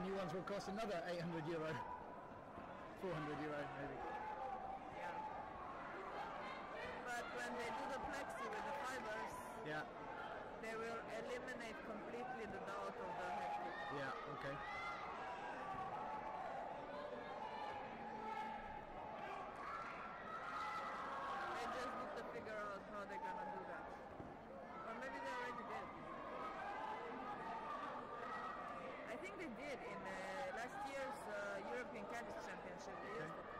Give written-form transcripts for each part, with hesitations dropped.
new ones will cost another €800, €400 maybe. Yeah. But when they do the plexi with the fibers, Yeah. they will eliminate completely the doubt of the hectic. Yeah. Okay. They just need to figure out how they're gonna do that. Or maybe they already did. I think they did in last year's European Caddies Championship. They used it.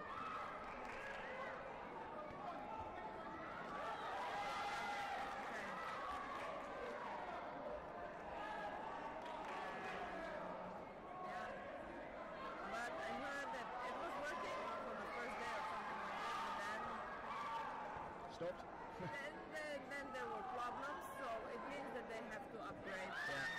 Stopped? Then there were problems, so it means that they have to upgrade. Yeah.